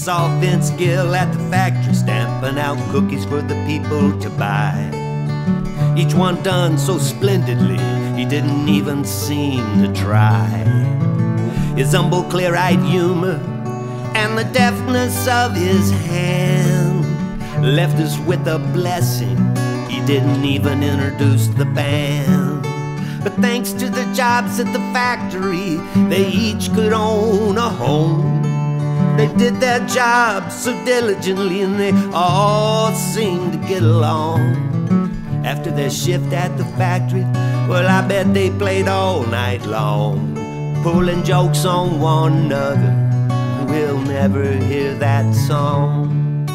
Saw Vince Gill at the factory stamping out cookies for the people to buy. Each one done so splendidly, he didn't even seem to try. His humble, clear-eyed humor and the deftness of his hand left us with a blessing. He didn't even introduce the band. But thanks to the jobs at the factory, they each could own a home. They did their jobs so diligently, and they all seemed to get along. After their shift at the factory, well, I bet they played all night long, pulling jokes on one another. We'll never hear that song.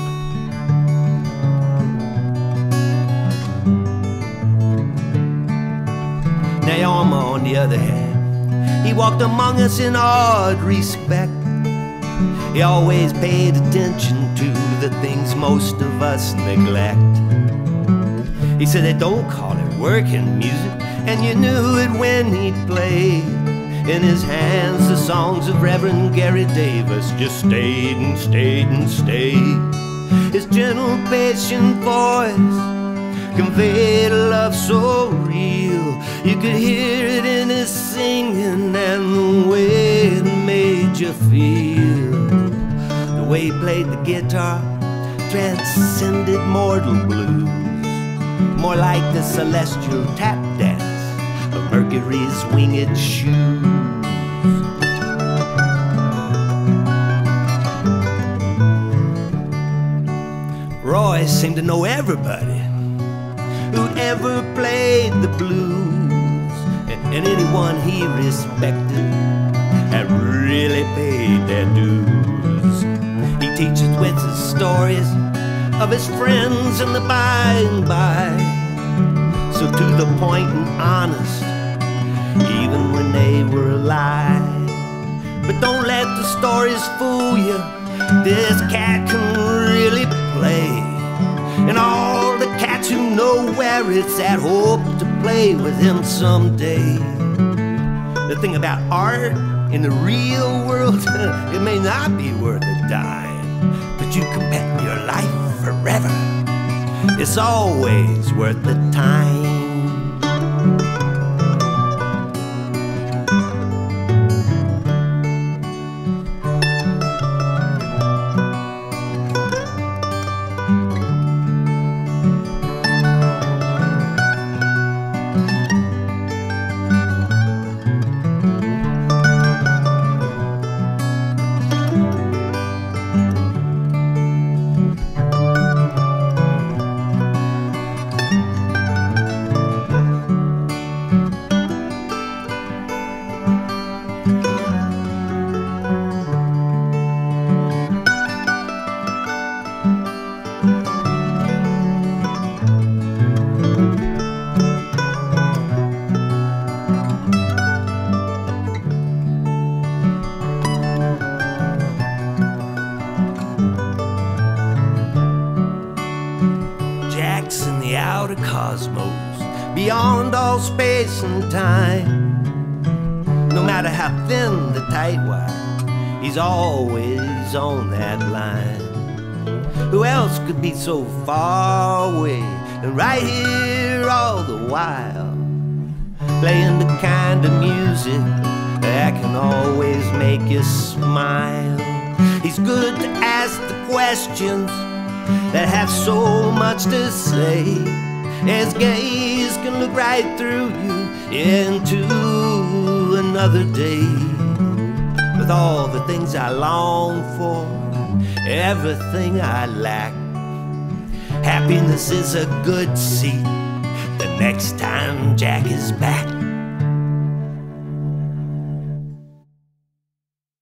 Naomi, on the other hand, he walked among us in odd respect. He always paid attention to the things most of us neglect. He said they don't call it working music, and you knew it when he'd play. In his hands the songs of Reverend Gary Davis just stayed and stayed and stayed. His gentle, patient voice conveyed a love so real. You could hear it in his singing and the way it made you feel. The way he played the guitar transcended mortal blues, more like the celestial tap dance of Mercury's winged shoes. Roy seemed to know everybody who'd ever played the blues, and anyone he respected had really paid their dues. He teaches with his stories of his friends in the by and by, so to the point and honest, even when they were a lie. But don't let the stories fool you, this cat can really play. And all the cats who know where it's at hope to play with him someday. The thing about art in the real world, it may not be worth a dime, but you can bet your life forever it's always worth the time. In the outer cosmos, beyond all space and time, no matter how thin the tight wire, he's always on that line. Who else could be so far away and right here all the while, playing the kind of music that can always make you smile? He's good to ask the questions that have so much to say. His gaze can look right through you into another day. With all the things I long for, everything I lack, happiness is a good seat the next time Jack is back.